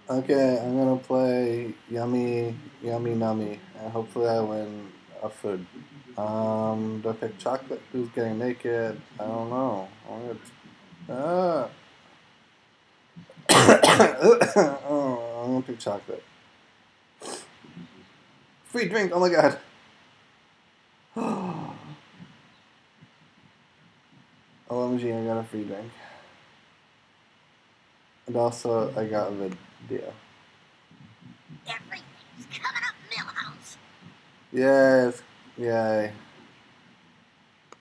Okay, I'm gonna play Yummy Yummy Nummy, and hopefully I win a food. Do I pick chocolate? Who's getting naked? I don't know. Ah. Oh, I'm gonna pick chocolate. Free drink! Oh my god! OMG, I got a free drink. And also, I got a video. Everything's coming up, Millhouse. Yes! Yay.